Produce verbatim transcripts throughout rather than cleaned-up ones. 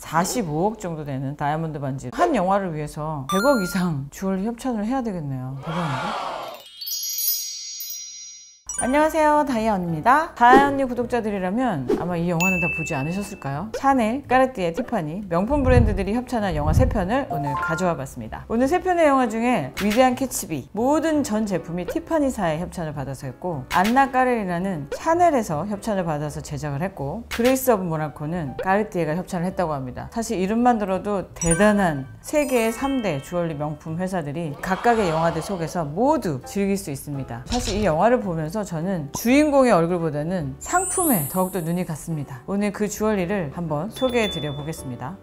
사십오억 정도 되는 다이아몬드 반지 한 영화를 위해서 백억 이상 주얼리 협찬을 해야 되겠네요. 대단한데? 안녕하세요, 다이아 언니입니다. 다이아 언니 구독자들이라면 아마 이 영화는 다 보지 않으셨을까요? 샤넬, 까르띠에, 티파니 명품 브랜드들이 협찬한 영화 세 편을 오늘 가져와 봤습니다. 오늘 세 편의 영화 중에 위대한 캐츠비, 모든 전 제품이 티파니사의 협찬을 받아서였고, 안나 까렐리나는 샤넬에서 협찬을 받아서 제작을 했고, 그레이스 오브 모나코는 까르띠에가 협찬을 했다고 합니다. 사실 이름만 들어도 대단한 세계의 삼 대 주얼리 명품 회사들이 각각의 영화들 속에서 모두 즐길 수 있습니다. 사실 이 영화를 보면서 저는 주인공의 얼굴보다는 상품에 더욱더 눈이 갔습니다. 오늘 그 주얼리를 한번 소개해 드려 보겠습니다.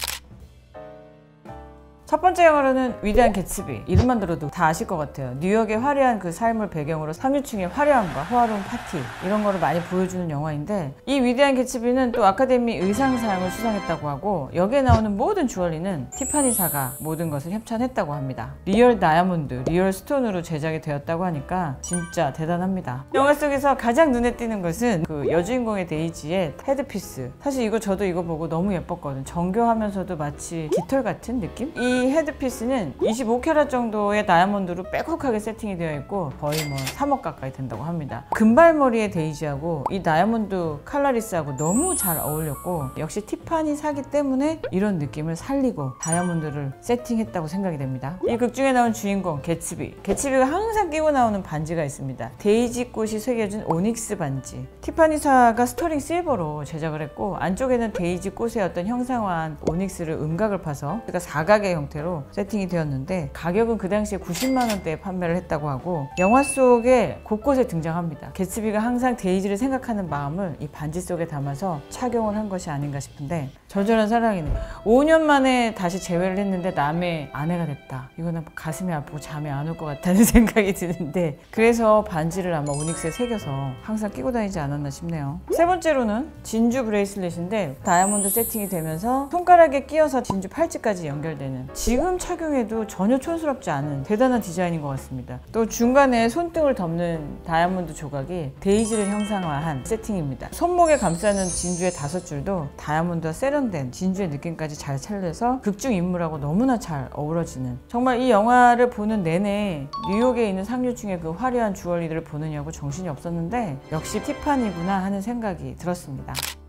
첫 번째 영화로는 위대한 개츠비, 이름만 들어도 다 아실 것 같아요. 뉴욕의 화려한 그 삶을 배경으로 상류층의 화려함과 호화로운 파티, 이런 거를 많이 보여주는 영화인데, 이 위대한 개츠비는 또 아카데미 의상상을 수상했다고 하고, 여기에 나오는 모든 주얼리는 티파니사가 모든 것을 협찬했다고 합니다. 리얼 다이아몬드, 리얼 스톤으로 제작이 되었다고 하니까 진짜 대단합니다. 영화 속에서 가장 눈에 띄는 것은 그 여주인공의 데이지의 헤드피스. 사실 이거 저도 이거 보고 너무 예뻤거든. 정교하면서도 마치 깃털 같은 느낌? 이 이 헤드피스는 이십오 캐럿 정도의 다이아몬드로 빼곡하게 세팅이 되어 있고 거의 뭐 삼억 가까이 된다고 합니다. 금발머리의 데이지하고 이 다이아몬드 칼라리스하고 너무 잘 어울렸고, 역시 티파니사기 때문에 이런 느낌을 살리고 다이아몬드를 세팅했다고 생각이 됩니다. 이 극 중에 나온 주인공 개츠비, 개츠비가 항상 끼고 나오는 반지가 있습니다. 데이지 꽃이 새겨진 오닉스 반지. 티파니사가 스터링 실버로 제작을 했고, 안쪽에는 데이지 꽃의 어떤 형상화한 오닉스를 음각을 파서, 그러니까 사각의 형 형태로 세팅이 되었는데, 가격은 그 당시에 구십만 원대에 판매를 했다고 하고, 영화 속에 곳곳에 등장합니다. 개츠비가 항상 데이지를 생각하는 마음을 이 반지 속에 담아서 착용을 한 것이 아닌가 싶은데, 절절한 사랑이네. 오 년 만에 다시 재회를 했는데 남의 아내가 됐다. 이거는 가슴이 아프고 잠이 안 올 것 같다는 생각이 드는데, 그래서 반지를 아마 오닉스에 새겨서 항상 끼고 다니지 않았나 싶네요. 세 번째로는 진주 브레이슬렛인데, 다이아몬드 세팅이 되면서 손가락에 끼어서 진주 팔찌까지 연결되는, 지금 착용해도 전혀 촌스럽지 않은 대단한 디자인인 것 같습니다. 또 중간에 손등을 덮는 다이아몬드 조각이 데이지를 형상화한 세팅입니다. 손목에 감싸는 진주의 다섯 줄도 다이아몬드와 세련된 진주의 느낌까지 잘 살려서 극중 인물하고 너무나 잘 어우러지는, 정말 이 영화를 보는 내내 뉴욕에 있는 상류층의 그 화려한 주얼리들을 보느냐고 정신이 없었는데 역시 티파니구나 하는 생각이 들었습니다.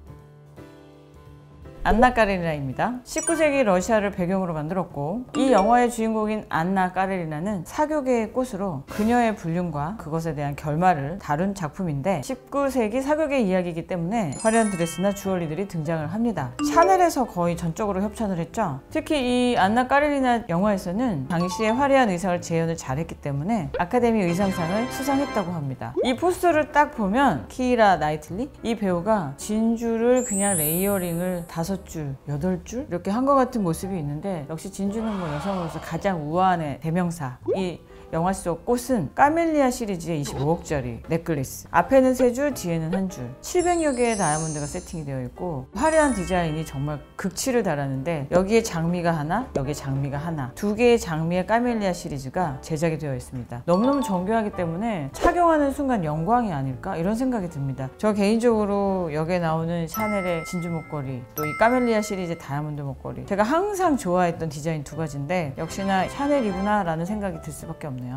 안나 까레리나입니다. 십구 세기 러시아를 배경으로 만들었고, 이 영화의 주인공인 안나 까레리나는 사교계의 꽃으로 그녀의 불륜과 그것에 대한 결말을 다룬 작품인데, 십구 세기 사교계 이야기이기 때문에 화려한 드레스나 주얼리들이 등장을 합니다. 샤넬에서 거의 전적으로 협찬을 했죠. 특히 이 안나 까레리나 영화에서는 당시의 화려한 의상을 재현을 잘했기 때문에 아카데미 의상상을 수상했다고 합니다. 이 포스터를 딱 보면 키이라 나이틀리, 이 배우가 진주를 그냥 레이어링을 다섯 줄, 여덟 줄 이렇게 한 것 같은 모습이 있는데, 역시 진주는 뭐 여성으로서 가장 우아한 대명사. 이 영화 속 꽃은 까멜리아 시리즈의 이십오억짜리 넥클리스, 앞에는 세 줄, 뒤에는 한 줄, 칠백여 개의 다이아몬드가 세팅이 되어 있고, 화려한 디자인이 정말 극치를 달하는데, 여기에 장미가 하나, 여기에 장미가 하나, 두 개의 장미의 까멜리아 시리즈가 제작이 되어 있습니다. 너무너무 정교하기 때문에 착용하는 순간 영광이 아닐까 이런 생각이 듭니다. 저 개인적으로 여기에 나오는 샤넬의 진주 목걸이, 또 이 까멜리아 시리즈의 다이아몬드 목걸이, 제가 항상 좋아했던 디자인 두 가지인데 역시나 샤넬이구나 라는 생각이 들 수밖에 없네요.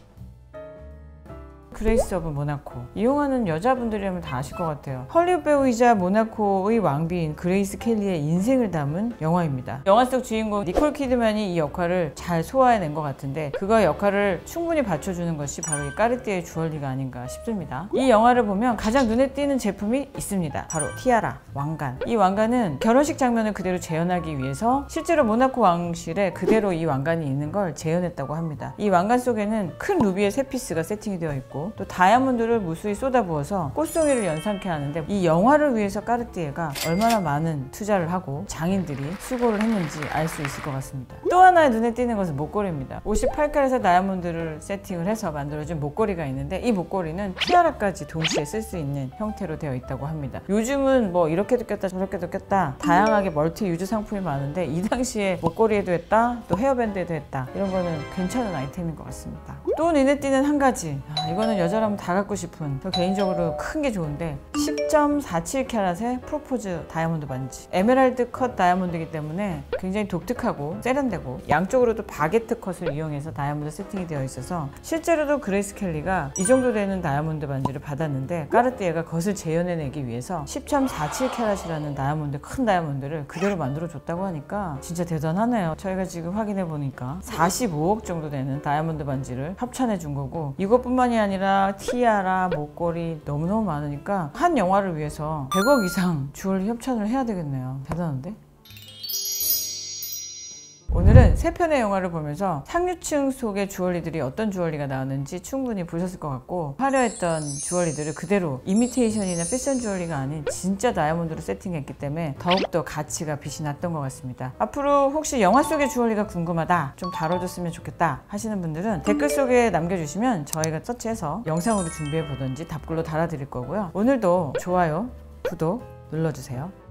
그레이스 오브 모나코, 이 영화는 여자분들이라면 다 아실 것 같아요. 헐리우드 배우이자 모나코의 왕비인 그레이스 켈리의 인생을 담은 영화입니다. 영화 속 주인공 니콜 키드만이 이 역할을 잘 소화해낸 것 같은데, 그거의 역할을 충분히 받쳐주는 것이 바로 이 까르띠에 주얼리가 아닌가 싶습니다. 이 영화를 보면 가장 눈에 띄는 제품이 있습니다. 바로 티아라, 왕관. 이 왕관은 결혼식 장면을 그대로 재현하기 위해서 실제로 모나코 왕실에 그대로 이 왕관이 있는 걸 재현했다고 합니다. 이 왕관 속에는 큰 루비의 세 피스가 세팅이 되어 있고, 또 다이아몬드를 무수히 쏟아부어서 꽃송이를 연상케 하는데, 이 영화를 위해서 까르띠에가 얼마나 많은 투자를 하고 장인들이 수고를 했는지 알 수 있을 것 같습니다. 또 하나의 눈에 띄는 것은 목걸이입니다. 오십팔 캐럿의 다이아몬드를 세팅을 해서 만들어진 목걸이가 있는데, 이 목걸이는 티아라까지 동시에 쓸 수 있는 형태로 되어 있다고 합니다. 요즘은 뭐 이렇게도 꼈다 저렇게도 꼈다 다양하게 멀티 유즈 상품이 많은데, 이 당시에 목걸이에도 했다, 또 헤어밴드에도 했다, 이런 거는 괜찮은 아이템인 것 같습니다. 또 눈에 띄는 한 가지, 아, 이거는 여자라면 다 갖고 싶은, 저 개인적으로 큰 게 좋은데 십자 십 점 사칠 캐럿의 프로포즈 다이아몬드 반지. 에메랄드 컷 다이아몬드이기 때문에 굉장히 독특하고 세련되고 양쪽으로도 바게트 컷을 이용해서 다이아몬드 세팅이 되어 있어서 실제로도 그레이스 켈리가 이 정도 되는 다이아몬드 반지를 받았는데 까르띠에가 그것을 재현해내기 위해서 십 점 사칠 캐럿이라는 다이아몬드, 큰 다이아몬드를 그대로 만들어 줬다고 하니까 진짜 대단하네요. 저희가 지금 확인해 보니까 사십오억 정도 되는 다이아몬드 반지를 협찬해 준 거고, 이것뿐만이 아니라 티아라, 목걸이 너무너무 많으니까 한 영화를 위해서 백억 이상 주얼리 협찬을 해야 되겠네요. 대단한데? 오늘은 세 편의 영화를 보면서 상류층 속의 주얼리들이 어떤 주얼리가 나왔는지 충분히 보셨을 것 같고, 화려했던 주얼리들을 그대로 이미테이션이나 패션 주얼리가 아닌 진짜 다이아몬드로 세팅했기 때문에 더욱더 가치가 빛이 났던 것 같습니다. 앞으로 혹시 영화 속의 주얼리가 궁금하다, 좀 다뤄줬으면 좋겠다 하시는 분들은 댓글 속에 남겨주시면 저희가 서치해서 영상으로 준비해 보던지 답글로 달아드릴 거고요. 오늘도 좋아요, 구독 눌러주세요.